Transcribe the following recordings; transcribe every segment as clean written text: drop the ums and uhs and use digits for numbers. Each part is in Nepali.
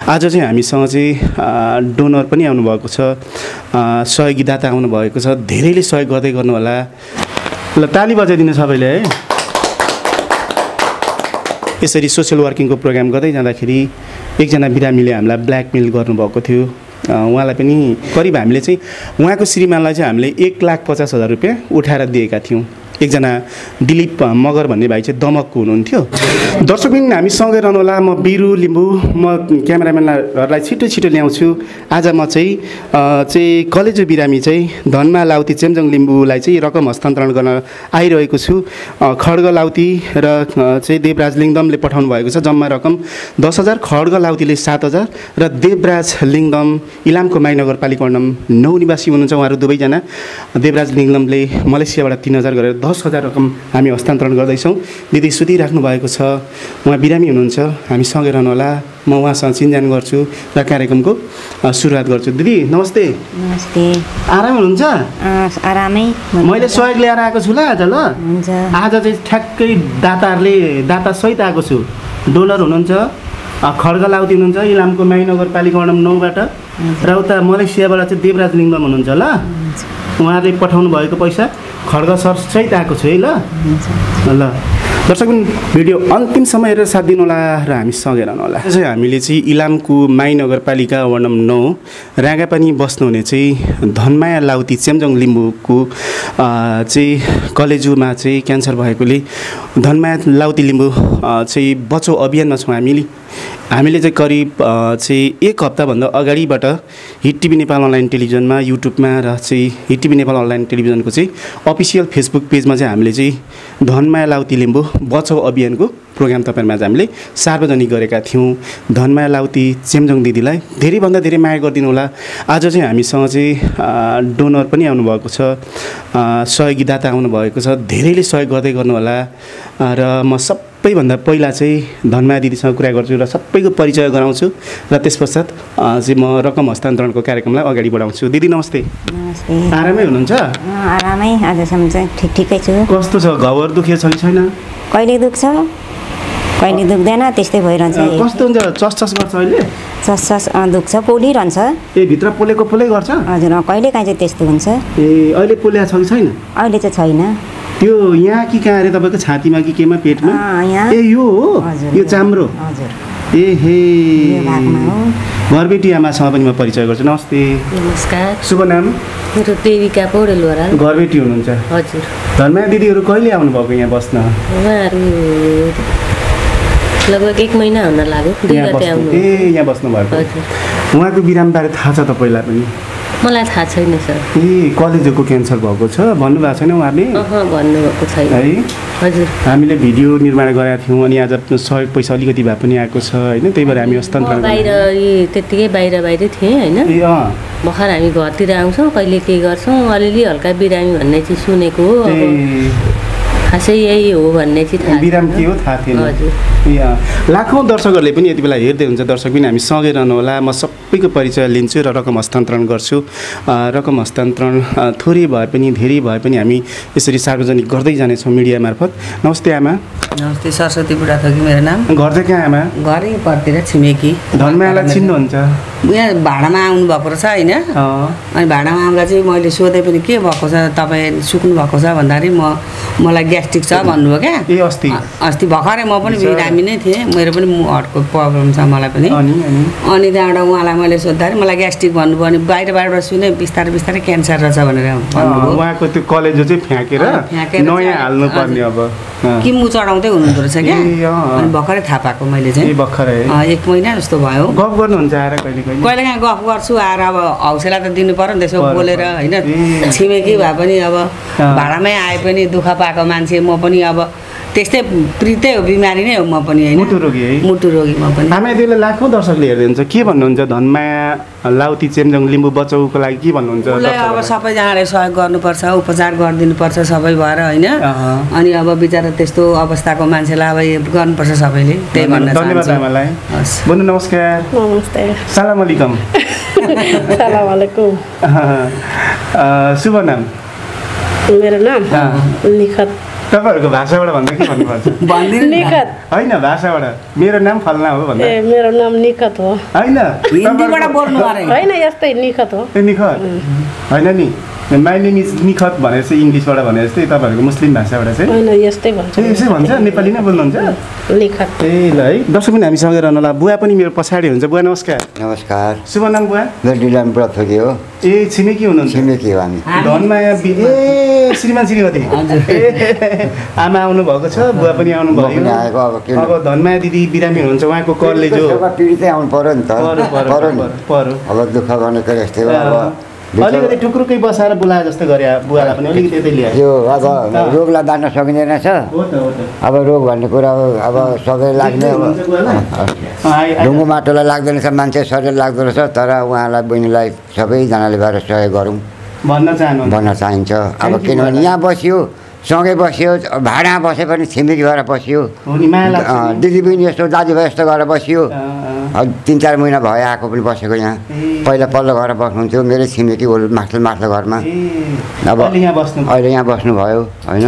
आज चाहिँ हामीसँग चाहिँ डोनर पनि आउनुभएको छ, सहयोगी दाता आउनुभएको छ। धेरैले सहयोग गर्दै गर्नु होला। ल ताली बजाइदिनु सबैले है। यसरी सोसियल वर्किङको प्रोग्राम गर्दै जाँदाखेरि एकजना बिरामीले हामीलाई ब्ल्याकमेल गर्नुभएको थियो। उहाँलाई पनि करिब हामीले चाहिँ उहाँको श्रीमानलाई चाहिँ हामीले 1,50,000 रुपियाँ उठाएर दिएका थियौँ। एकजना दिलीप मगर भन्ने भाइ चाहिँ दमकको हुनुहुन्थ्यो। दर्शकबिन हामी सँगै रहनु होला। म बिरु लिम्बू, म क्यामेराम्यानहरूलाई छिटो छिटो ल्याउँछु। आज म चाहिँ कलेजो बिरामी चाहिँ धनमा लाउती चेम्जोङ लिम्बूलाई चाहिँ रकम हस्तान्तरण गर्न आइरहेको छु। खड्ग लाउती र चाहिँ देवराज लिङदमले पठाउनु भएको छ। जम्मा रकम 10,000, खड्ग लाउतीले 7,000 र देवराज लिङदम इलामको माई नगरपालिका वडा 9 निवासी हुनुहुन्छ। उहाँहरू दुवैजना। देवराज लिङदमले मलेसियाबाट 3,000 गरेर 10,000 रकम हामी हस्तान्तरण गर्दैछौँ। दिदी सुतिराख्नु भएको छ, उहाँ बिरामी हुनुहुन्छ। हामी सँगै रहनु होला। म उहाँसँग चिनजान गर्छु र कार्यक्रमको सुरुवात गर्छु। दिदी नमस्ते। नमस्ते। आराम हुनुहुन्छ? आरामै। मैले सहयोग लिएर आएको छु ल आज। ल हुन्छ। आज चाहिँ ठ्याक्कै दाता सहित आएको छु। डोनर हुनुहुन्छ, खड्ग लाउती हुनुहुन्छ इलामको माई नगरपालिका वडा 9बाट, र उता मलेसियाबाट चाहिँ देवराज लिङदम हुनुहुन्छ। ल उहाँले पठाउनु भएको पैसा खड्ग सर सहित आएको छु है। ल ल दर्शक भिडियो अन्तिमसम्म हेरेर साथ दिनु होला र हामी सँगै रहनु होला। चाहिँ हामीले चाहिँ इलामको माई नगरपालिका वडा 9 रागापानी बस्नुहुने चाहिँ धनमाया लाउती चेम्जोङ लिम्बूको चाहिँ कलेजोमा चाहिँ क्यान्सर भएकोले धनमाया लाउती लिम्बू चाहिँ बचाउ अभियानमा छौँ। हामीले चाहिँ करिब चाहिँ 1 हप्ताभन्दा अगाडिबाट हिट टिभी नेपाल अनलाइन टेलिभिजनमा, युट्युबमा र चाहिँ हिट टिभी नेपाल अनलाइन टेलिभिजनको चाहिँ अफिसियल फेसबुक पेजमा चाहिँ हामीले चाहिँ धनमाया लाउती लिम्बू बचाउ अभियानको प्रोग्राम तपाईँहरूमा हामीले सार्वजनिक गरेका थियौँ। धनमाया लाउती चेम्जोङ दिदीलाई धेरैभन्दा धेरै माया गरिदिनु होला। आज चाहिँ हामीसँग चाहिँ डोनर पनि आउनुभएको छ, सहयोगी दाता आउनुभएको छ। धेरैले सहयोग गर्दै गर्नु होला। र म सबैभन्दा पहिला चाहिँ धनमाया दिदीसँग कुरा गर्छु र सबैको परिचय गराउँछु र त्यस पश्चात चाहिँ म रकम हस्तान्तरणको कार्यक्रमलाई अगाडि बढाउँछु। दिदी नमस्ते। नमस्ते। आरामै हुनुहुन्छ? आरामै। आजसम्म चाहिँ ठिकै छु। कस्तो छ? घाउहरू दुखेको छ कि छैन? कहिले दुख्छ, कहिले दुख्दैन, त्यस्तै भइरहन्छ। कस्तो हुन्छ? चसचस गर्छ अहिले? चस दुख्छ, पोलिरहन्छ। ए भित्र पोले गर्छ? हजुर। कहिले काहीँ चाहिँ त्यस्तो हुन्छ। ए अहिले पोल्या छ कि छैन? अहिले चाहिँ छैन। त्यो यहाँ कि कहाँ अरे तपाईँको छातीमा कि केमा, पेटमा? ए यो हो? यो चाम्रो? हजुर। ए हे घरबेटी आमासँग पनि म परिचय गर्छु। नमस्ते। नमस्कार। शुभ नाम? मेरो देविका पौडेल बराल। घरबेटी हुनुहुन्छ? हजुर। धनमाया दिदीहरू कहिले आउनुभएको यहाँ बस्न? उहाँहरू लगभग 1 महिना हुन लाग्यो। 2 गते आउनु। ए यहाँ बस्नु भएको? हजुर। उहाँको बिरामीबारे थाहा छ तपाईँलाई पनि? मलाई थाहा छैन सर। ए कलेजोको क्यान्सर भएको छ भन्नुभएको छैन उहाँले? भन्नुभएको छैन है। हजुर। हामीले भिडियो निर्माण गरेका थियौँ अनि आज सहयोग पैसा अलिकति भए पनि आएको छ होइन, त्यही भएर हामी हस्तान्तरण बाहिर त्यत्तिकै बाहिर थिएँ होइन। भर्खर हामी घरतिर आउँछौँ, कहिले के गर्छौँ, अलिअलि हल्का बिरामी भन्ने चाहिँ सुनेको हो। खासै यही हो भन्ने चाहिँ थाहा बिराम के हो थाहा थिएन। लाखौँ दर्शकहरूले पनि यति बेला हेर्दै हुन्छ। दर्शक पनि हामी सँगै रहनु होला। म सबैको परिचय लिन्छु र रकम हस्तान्तरण गर्छु। रकम हस्तान्तरण थोरै भए पनि धेरै भए पनि हामी यसरी सार्वजनिक गर्दै जानेछौँ मिडिया मार्फत। नमस्ते आमा। नमस्ते। सरस्वती बुढाथोकी मेरो नाम। घर चाहिँ कहाँ आमा? घरै परतिर छिमेकी। धनमायालाई चिन्नुहुन्छ? यहाँ भाडामा आउनु भएको रहेछ होइन। अनि भाडामा आउँदा चाहिँ मैले सोधेँ पनि के भएको छ, तपाईँ सुक्नु भएको छ भन्दाखेरि मलाई ग्यास्ट्रिक छ भन्नुभयो क्या। ए अस्ति भर्खरै म पनि बिरामी नै थिएँ, मेरो पनि हार्टको प्रब्लम छ मलाई पनि। अनि त्यहाँबाट उहाँलाई मैले सोद्धाखेरि मलाई ग्यास्ट्रिक भन्नुभयो। अनि बाहिरबाट सुने बिस्तारै क्यान्सर रहेछ भनेर भन्नुभयो। उहाँको त्यो कलेजो चाहिँ फ्याँकेर नयाँ हाल्नु पर्ने अब किमु चढाउँदै हुनुहुँदो रहेछ क्या। अनि भर्खरै थाहा पाएको मैले चाहिँ। 1 महिना जस्तो भयो। गफ गर्नुहुन्छ आएर? कहिले काहीँ गफ गर्छु आएर। अब हौसला त दिनु पर्यो नि त्यसो बोलेर होइन। छिमेकी भए पनि अब भाडामै आए पनि दुःख पाएको मान्छे म पनि। अब त्यस्तै प्रितै हो, बिमारी नै हो म पनि होइन। मुटु रोगी है? मुटु रोगी म पनि। आमा त्यसले लाखौँ दर्शकले हेर्दै हुन्छ। के भन्नुहुन्छ धनमाया लाउती चेम्जोङ लिम्बू बचाउको लागि के भन्नुहुन्छ? अब सबैजनाले सहयोग गर्नुपर्छ, उपचार गरिदिनुपर्छ सबै भएर होइन। अनि अब बिचरा त्यस्तो अवस्थाको मान्छेलाई अब गर्नुपर्छ सबैले, त्यही भन्न चाहन्छु। धन्यवाद आमालाई। बन्धु नमस्कार। नमस्ते। सलाम अलैकुम। सलाम अलैकुम। शुभ नाम? मेरो नाम निखत तपाईँहरूको भाषाबाट भन्दा के भन्नुपर्छ निखत होइन भाषाबाट मेरो नाम फलना हो भन्दा ए मेरो नाम निखत हो होइन हिन्दीबाट बोल्नु अरे होइन यस्तै निखत हो निखत होइन नि माई नेम इज निखत भनेर चाहिँ इङ्ग्लिसबाट भने जस्तै तपाईँहरूको मुस्लिम भाषाबाट चाहिँ होइन यस्तै भन्छ यसै भन्छ नेपाली नै बोल्नुहुन्छ निखत ए ल है दर्शक पनि हामीसँग रहनु होला बुवा पनि मेरो पछाडि हुन्छ बुवा नमस्कार नमस्कार शुभ नाम बुवा डिलाम प्रथोकी हो ए छिमेकी हुनुहुन्छ छिमेकी हो हामी धनमाया ए श्रीमान श्रीमती आमा आउनु भएको छ बुवा पनि आउनु भयो आएको अब के अब धनमाया दिदी बिरामी हुनुहुन्छ उहाँको कलेजो पीडितै आउनु पर्यो नि त पर्यो नि पर्यो अब दुःख गर्ने त यस्तै हो अब अलिकति टुक्रुकै बसाएर बोलाए जस्तो गरे बुवालाई पनि अलिकति यतै ल्याए यो अब रोगलाई दान्न सकिँदैन छ हो त अब रोग भन्ने कुरा अब सबै लाग्ने ढुङ्गो माटोलाई लाग्दैन छ मान्छे शरीर लाग्दो रहेछ तर उहाँलाई बहिनीलाई सबैजनाले भएर सहयोग गरौँ भन्न चाहिन्छ अब किनभने यहाँ बस्यो सँगै बस्यो भाडामा बसे पनि छिमेकी भएर बस्यो दिदी बहिनी यस्तो दाजुभाइ यस्तो गरेर बस्यो 3-4 महिना भयो आएको पनि बसेको यहाँ पहिला पल्लो घर बस्नुहुन्थ्यो मेरै छिमेकी माथिल्लो घरमा अब अहिले यहाँ बस्नुभयो होइन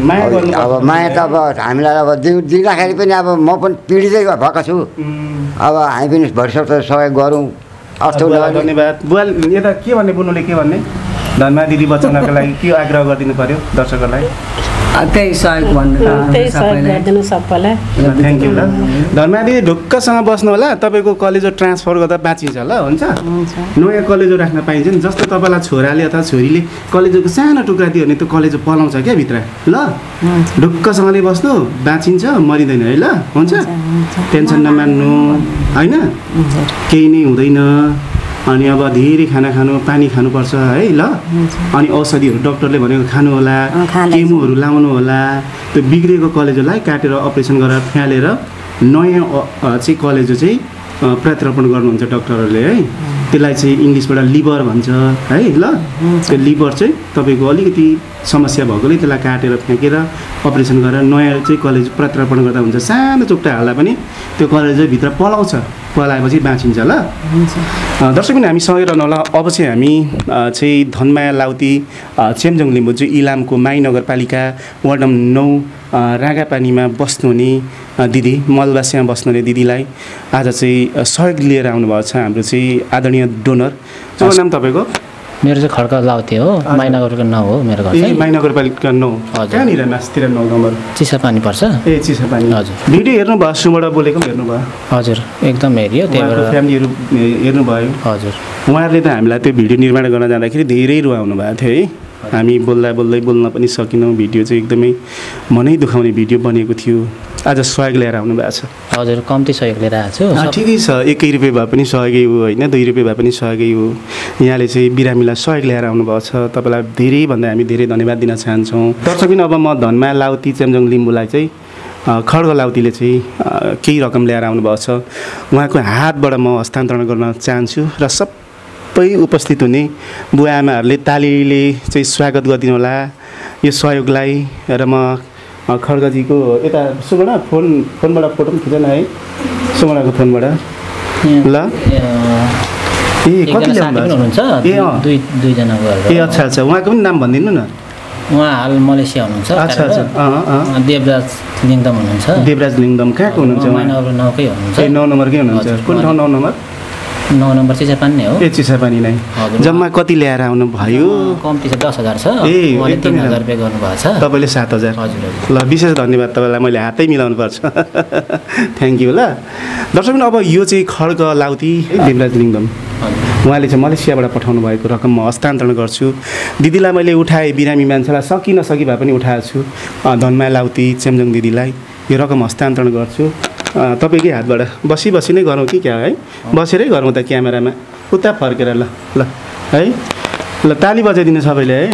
अब माया त अब हामीलाई अब दिँदाखेरि पनि अब म पनि पीडितै भएको छु अब हामी पनि भरिसक सहयोग गरौँ धन्यवाद बुवा यता के भन्ने बुनुले के भन्ने धनमा दिदी बचाउनको लागि के आग्रह गरिदिनु पर्यो दर्शकहरूलाई त्यही सहयोग गरिदिनु सबैलाई थ्याङ्क यू ल धनमा दिदी ढुक्कसँग बस्नु होला तपाईँको कलेजो ट्रान्सफर गर्दा बाँचिन्छ ल हुन्छ नयाँ कलेजो राख्न पाइन्छ नि जस्तो तपाईँलाई छोराले अथवा छोरीले कलेजोको सानो टुक्रा दियो भने त्यो कलेजो पलाउँछ क्या भित्र ल ढुक्कसँगले बस्नु बाँचिन्छ मरिँदैन है ल हुन्छ टेन्सन नमान्नु होइन केही नै हुँदैन अनि अब धेरै खाना खानु पानी खानुपर्छ है ल अनि औषधिहरू डक्टरले भनेको खानु होला केमोहरू लाउनु होला त्यो बिग्रेको कलेजोलाई काटेर अपरेसन गरेर फ्यालेर नयाँ चाहिँ कलेजो चाहिँ प्रत्यारोपण गर्नुहुन्छ डक्टरहरूले है त्यसलाई चाहिँ इङ्ग्लिसबाट लिभर भन्छ है ल त्यो लिभर चाहिँ तपाईँको अलिकति समस्या भएकोले त्यसलाई काटेर फ्याँकेर अपरेसन गरेर नयाँ चाहिँ कलेज प्रत्यारोपण गर्दा हुन्छ सानो चुक्टा हाल्दा पनि त्यो कलेज भित्र पलाउँछ पलाएपछि बाँचिन्छ ल दर्शक पनि हामी सँगै रहनु होला अब चाहिँ हामी चाहिँ धनमाया लाउती चेम्जोङ लिम्बू चाहिँ इलामको माई नगरपालिका वार्ड नम्बर 9 रागापानीमा बस्नुहुने दिदी मलबासीमा बस्नुहुने दिदीलाई आज चाहिँ सहयोग लिएर आउनुभएको छ हाम्रो चाहिँ आदरणीय डोनर के नाम तपाईँको मेरो चाहिँ खड्का लाउते हो माइनगरको 9 हो मेरो घर चाहिँ माई नगरपालिका 9 कहाँनिर मास्तिर 9 नम्बर चिसापानी पर्छ ए चिसापानी हजुर भिडियो हेर्नुभयो सुबाट बोलेको पनि हेर्नुभयो हजुर एकदम हेरियो त्यहाँबाट फ्यामिलीहरू हेर्नुभयो हजुर उहाँहरूले त हामीलाई त्यो भिडियो निर्माण गर्न जाँदाखेरि धेरै रुवाउनु भएको थियो है हामी बोल्दा बोल्न पनि सकेनौँ भिडियो चाहिँ एकदमै मनै दुखाउने भिडियो बनेको थियो आज सहयोग लिएर आउनु भएको छ हजुर कम्ती सहयोग लिएर आएको छु ठिकै छ 1 रुपियाँ भए पनि सहयोगै हो होइन 2 रुपियाँ भए पनि सहयोगै हो यहाँले चाहिँ बिरामीलाई सहयोग लिएर आउनुभएको छ तपाईँलाई धेरैभन्दा हामी धेरै धन्यवाद दिन चाहन्छौँ दर्शक पनि अब म धनमा लाउती चेम्जोङ लिम्बूलाई चाहिँ खड्ग लाउतीले चाहिँ केही रकम ल्याएर आउनुभएको छ उहाँको हातबाट म हस्तान्तरण गर्न चाहन्छु र सबै उपस्थित हुने बुवा आमाहरूले तालीले चाहिँ स्वागत गरिदिनु होला यो सहयोगलाई र म खड्गजीको यता सुगुणा फोनबाट फोटो पनि खिचेन है सुगुणाको फोनबाट ल ए कति हुनुहुन्छ दुईजनाको ए अच्छा अच्छा उहाँको पनि नाम भनिदिनु न उहाँ हाल मलेसिया हुनुहुन्छ अच्छा अच्छा देवराज लिङदम हुनुहुन्छ देवराज लिङदम कहाँको हुनुहुन्छ माइनगर 9 कै हुनुहुन्छ ए 9 नम्बरकै हुनुहुन्छ कुन ठाउँ 9 नम्बर 9 नम्बर चिसापानी नै हो ए चिसापानी नै जम्मा कति ल्याएर आउनु भयो कम्ती छ 10,000 छ ए उहाँले 3,000 रुपैयाँ गर्नुभएको छ तपाईँले 7,000 हजुर ल विशेष धन्यवाद तपाईँलाई मैले हातै मिलाउनु पर्छ थ्याङ्क यू ल दर्शक अब यो चाहिँ खड्ग लाउती देवराज लिङदम उहाँले चाहिँ मलेसियाबाट पठाउनु भएको रकम म हस्तान्तरण गर्छु दिदीलाई मैले उठाएँ बिरामी मान्छेलाई सकि नसकि भए पनि उठाएको छु धनमाया लाउती चेम्जोङ दिदीलाई यो रकम हस्तान्तरण गर्छु तपाईँकै हातबाट बसी नै गरौँ कि क्या है बसेरै गरौँ त क्यामेरामा उता फर्केर ल ल है ल ताली बजाइदिनु सबैले है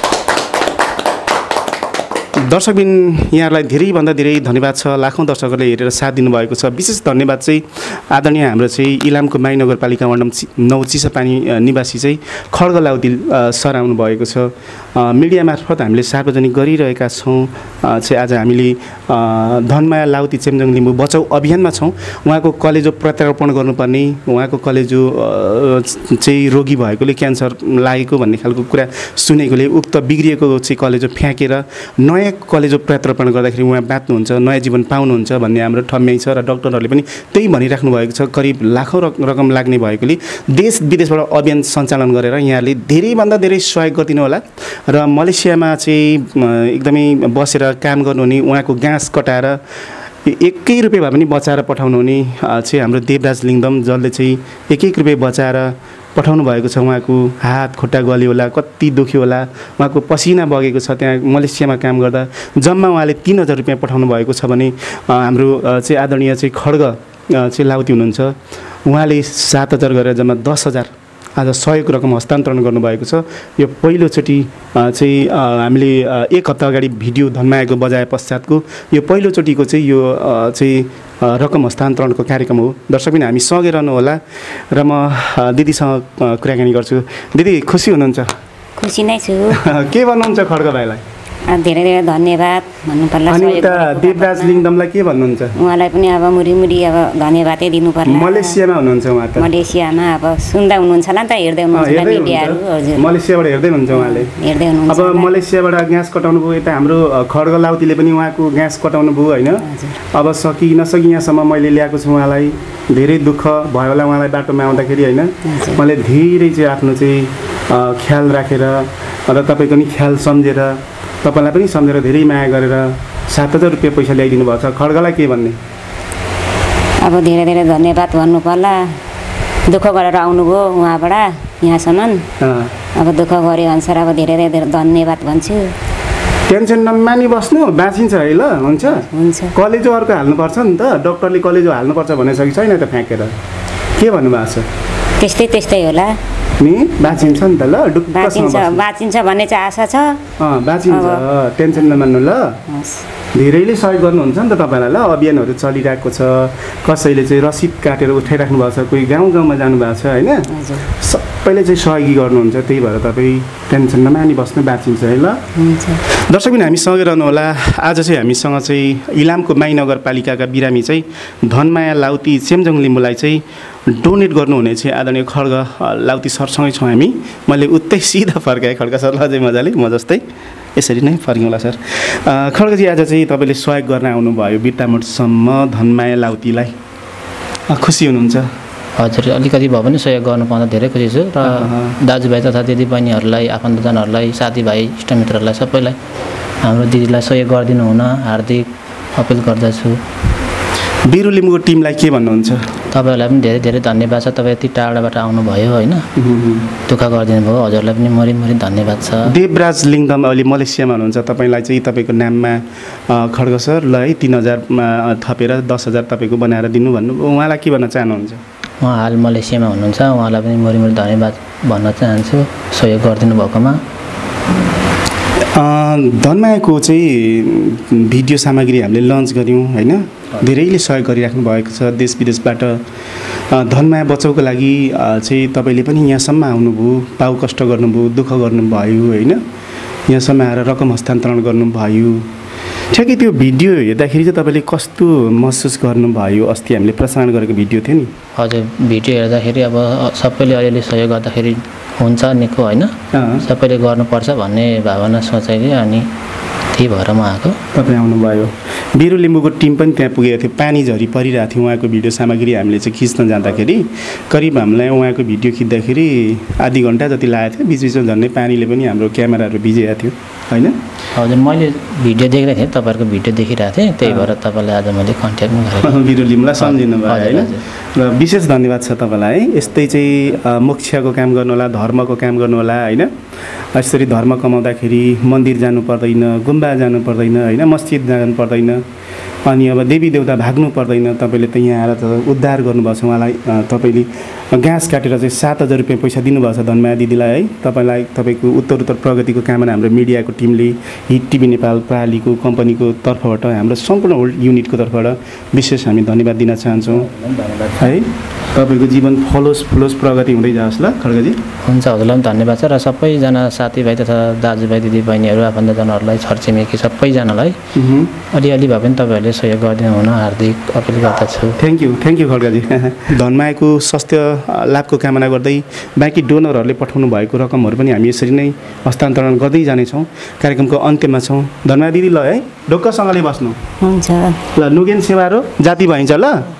दर्शकबिन यहाँहरूलाई धेरैभन्दा धेरै धन्यवाद छ लाखौँ दर्शकहरूले हेरेर साथ दिनुभएको छ विशेष धन्यवाद चाहिँ आदरणीय हाम्रो चाहिँ इलामको माई नगरपालिका वार्ड नम्बर 9 चिसापानी निवासी चाहिँ खड्ग लाउती सर आउनु भएको छ मिडिया मार्फत हामीले सार्वजनिक गरिरहेका छौँ चाहिँ आज हामीले धनमाया लाउती चेम्जोङ लिम्बू बचाउ अभियानमा छौँ उहाँको कलेजो प्रत्यारोपण गर्नुपर्ने उहाँको कलेजो चाहिँ रोगी भएकोले क्यान्सर लागेको भन्ने खालको कुरा सुनेकोले उक्त बिग्रिएको चाहिँ कलेजो फ्याँकेर नयाँ नयाँ कलेजो प्रत्यारोपण गर्दाखेरि उहाँ बाँच्नुहुन्छ, नयाँ जीवन पाउनुहुन्छ भन्ने हाम्रो ठम्याइ छ र डाक्टरहरूले पनि त्यही भनिराख्नु भएको छ। करिब लाखौँ रकम लाग्ने भएकोले देश विदेशबाट अभियान सञ्चालन गरेर यहाँले धेरैभन्दा धेरै सहयोग गरिदिनु होला र मलेसियामा चाहिँ एकदमै बसेर काम गर्नुहुने उहाँको घाँस कटाएर 1 रुपियाँ भए पनि बचाएर पठाउनु हुने चाहिँ हाम्रो देवराज लिङदम, जसले चाहिँ 1 रुपियाँ बचाएर पठाउनु भएको छ। उहाँको हात खुट्टा गल्यो होला, कति दुख्यो होला, उहाँको पसिना बगेको छ त्यहाँ मलेसियामा काम गर्दा। जम्मा उहाँले 3000 रुपियाँ पठाउनु भएको छ भने हाम्रो चाहिँ आदरणीय चाहिँ खड्ग चाहिँ लाउती हुनुहुन्छ, उहाँले 7000 गरेर जम्मा 10000 आज सहयोग रकम हस्तान्तरण गर्नुभएको छ। यो पहिलोचोटि चाहिँ हामीले 1 हप्ता अगाडि भिडियो धनमायाको बजाए पश्चातको यो पहिलोचोटिको चाहिँ यो चाहिँ रकम हस्तान्तरणको कार्यक्रम हो। दर्शक पनि हामी सँगै रहनु होला र म दिदीसँग कुराकानी गर्छु। दिदी खुसी हुनुहुन्छ? खुसी नै छु। के भन्नुहुन्छ खड्ग भाइलाई? धेरै धेरै धन्यवाद भन्नुपर्ला। अनि उता देवराज लिङदमलाई के भन्नुहुन्छ? उहाँलाई पनि अब मुरी अब धन्यवादै दिनुपर्ला। मलेसियामा हुनुहुन्छ उहाँ त? मलेसियामा अब सुन्दा हुनुहुन्छ होला नि त, हेर्दै हुनुहुन्छ मिडियाहरू। हजुर, मलेसियाबाट हेर्दै हुनुहुन्छ उहाँले? हेर्दै हुनुहुन्छ। अब मलेसियाबाट घाँस कटाउनु भयो, यता हाम्रो खड्ग लाउतीले पनि उहाँको घाँस कटाउनु भयो होइन? अब सकि नसकि यहाँसम्म मैले ल्याएको छु उहाँलाई। धेरै दुःख भयो होला उहाँलाई बाटोमा आउँदाखेरि होइन? मैले धेरै चाहिँ आफ्नो चाहिँ ख्याल राखेर र तपाईँको नि ख्याल सम्झेर तपाईँलाई पनि सम्झेर धेरै माया गरेर 7000 रुपियाँ पैसा ल्याइदिनु भएको छ। खड्गलाई के भन्ने? अब धेरै धेरै धन्यवाद भन्नुपर्ला। दुःख गरेर आउनुभयो उहाँबाट यहाँसम्म। अब दुःख गरे अनुसार अब धेरै धेरै धन्यवाद भन्छु। टेन्सन नमानी बस्नु, बाँचिन्छ है ल। हुन्छ हुन्छ। कलेजो अर्को हाल्नुपर्छ नि त, डक्टरले कलेजो हाल्नुपर्छ भनेको कि छैन त फ्याँकेर? के भन्नुभएको छ? त्यस्तै होला नि, बाँचिन्छ नि त ल। बाँचिन्छ भन्ने चाहिँ आशा छ। बाँचिन्छ, टेन्सन नमान्नु ल। धेरैले सहयोग गर्नुहुन्छ नि त तपाईँलाई ल। अभियानहरू चलिरहेको छ, कसैले चाहिँ रसिद काटेर उठाइराख्नु भएको छ, कोही गाउँ गाउँमा जानुभएको छ होइन? सबैले चाहिँ सहयोगी गर्नुहुन्छ, त्यही भएर तपाईँ टेन्सन नमानी बस्नु, बाँचिन्छ है ल। दर्शक पनि हामी सँगै रहनु होला। आज चाहिँ हामीसँग चाहिँ इलामको माई नगरपालिकाका बिरामी चाहिँ धनमाया लाउती चेम्जोङ लिम्बूलाई चाहिँ डोनेट गर्नुहुने चाहिँ आदरणीय खड्ग लाउती सरसँगै छौँ हामी। मैले उतै सिधा फर्काएँ खड्ग सर अझै मजाले, म जस्तै यसरी नै फर्किउँला सर। खड्गजी आज चाहिँ तपाईँले सहयोग गर्न आउनुभयो बिटामोटसम्म धनमाया लाउतीलाई, खुसी हुनुहुन्छ? हजुर, अलिकति भए पनि सहयोग गर्नु पाउँदा धेरै खुसी छु र दाजुभाइ तथा दिदीबहिनीहरूलाई, आफन्तजनहरूलाई, साथीभाइ, इष्टमित्रहरूलाई सबैलाई हाम्रो दिदीलाई सहयोग गरिदिनु हुन हार्दिक अपिल गर्दछु। बिरु लिम्बूको टिमलाई के भन्नुहुन्छ? तपाईँहरूलाई पनि धेरै धेरै धन्यवाद छ। तपाईँ यति टाढाबाट आउनुभयो होइन, दुःख गरिदिनु भयो, हजुरलाई पनि मरि धन्यवाद छ। देवराज लिङदम अहिले मलेसियामा हुनुहुन्छ, तपाईँलाई चाहिँ तपाईँको नाममा खड्ग सरलाई 3000मा थपेर 10000 तपाईँको बनाएर दिनु भन्नुभयो, उहाँलाई के भन्न चाहनुहुन्छ? उहाँ हाल मलेसियामा हुनुहुन्छ, उहाँलाई पनि मरि धन्यवाद भन्न चाहन्छु सहयोग गरिदिनु भएकोमा। धनमायाको चाहिँ भिडियो सामग्री हामीले लन्च गऱ्यौँ होइन? धेरैले सहयोग गरिराख्नु भएको छ देश विदेशबाट। धनमाया बचाउको लागि चाहिँ तपाईँले पनि यहाँसम्म आउनुभयो, पाउ कष्ट गर्नुभयो, दुःख गर्नुभयो होइन? यहाँसम्म आएर रकम हस्तान्तरण गर्नुभयो। ठ्याक्कै त्यो भिडियो हेर्दाखेरि चाहिँ तपाईँले कस्तो महसुस गर्नुभयो? अस्ति हामीले प्रसारण गरेको भिडियो थियो नि। हजुर, भिडियो हेर्दाखेरि अब सबैले अलिअलि सहयोग गर्दाखेरि हुन्छ निको होइन, सबैले गर्नुपर्छ भन्ने भावना सोचाइले अनि त्यही भएर म आएको। तपाईँ आउनुभयो। बिरु लिम्बूको टिम पनि त्यहाँ पुगेको थियो, पानी झरी परिरहेको थियो। उहाँको भिडियो सामग्री हामीले चाहिँ खिच्न जाँदाखेरि करिब हामीलाई उहाँको भिडियो खिच्दाखेरि आधी घन्टा जति लागेको थियो। बिचबिचमा झन्डै पानीले पनि हाम्रो क्यामेराहरू भिजेको थियो होइन? हजुर, मैले भिडियो देखिरहेको थिएँ, तपाईँहरूको भिडियो देखिरहेको थिएँ, त्यही भएर तपाईँलाई आज मैले कन्ट्याक्ट गरेँ। बिरु लिम्बूलाई सम्झिनु भयो होइन? र विशेष धन्यवाद छ तपाईँलाई है। यस्तै चाहिँ मोक्षको काम गर्नु होला, धर्मको काम गर्नु होला होइन? यसरी धर्म कमाउँदाखेरि मन्दिर जानु पर्दैन, गुम्बा जानु पर्दैन होइन? मस्जिद जानु पर्दैन, अनि अब देवी देवता भाग्नु पर्दैन। तपाईँले त यहाँ आएर त उद्धार गर्नुभएको छ। उहाँलाई तपाईँले घाँस काटेर चाहिँ 7000 रुपियाँ पैसा दिनुभएको छ धनमाया दिदीलाई है। तपाईँलाई तपाईँको उत्तरोत्तर प्रगतिको कामना हाम्रो मिडियाको टिमले, हिट टिभी नेपाल प्रणालीको कम्पनीको तर्फबाट, हाम्रो सम्पूर्ण होल्ड युनिटको तर्फबाट विशेष हामी धन्यवाद दिन चाहन्छौँ है। तपाईँको जीवन फलोस् फुलोस्, प्रगति हुँदै जाओस् ल खड्गजी। हुन्छ, हजुरलाई पनि धन्यवाद छ र सबैजना साथीभाइ तथा दाजुभाइ दिदीबहिनीहरू, आफन्तजनहरूलाई, छरछिमेकी सबैजनालाई अलिअलि भए पनि तपाईँहरूले दाजुभाइहरूले सहयोग गरिदिनु हुन हार्दिक अपिल गर्दछु। Thank you Khadka ji. धनमायाको स्वास्थ्य लाभको कामना गर्दै बाँकी डोनरहरूले पठाउनु भएको रकमहरू पनि हामी यसरी नै हस्तान्तरण गर्दै जानेछौँ। कार्यक्रमको अन्त्यमा छौँ। धनमाया दिदी ल है ढोक्कसँगले बस्नु हुन्छ ल। नुगेन सेवारो जाति भइन्छ ल।